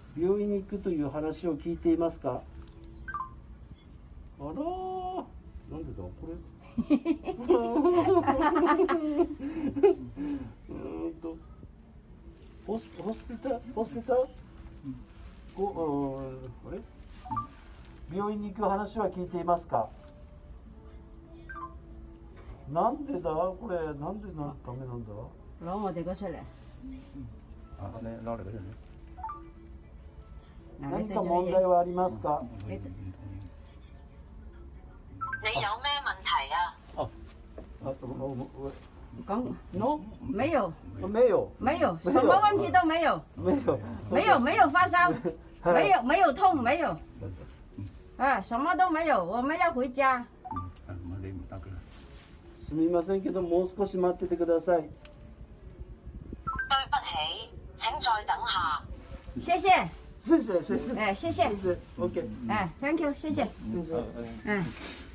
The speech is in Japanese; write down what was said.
病院に行くという話を聞いていますか？あらー、なんでだこれ。ホスピタルあれ？病院に行く話は聞いていますか？なんでだこれ、なんでダメなんだ？ 攞我哋嗰出嚟。 攞嚟嗰出嚟。 何か問題はありますか？ 你有咩問題啊？ 講 no 沒有沒有沒有，什麼問題都沒有，沒有發燒，沒有痛，沒有，啊，什麼都沒有，我們要回家。 すみませんけどもう少し待っててください。 對不起，請再等下。 謝謝。 謝謝謝謝。 哎，謝謝。 謝謝。OK。 哎 ，thank you，謝謝。 謝謝。 嗯。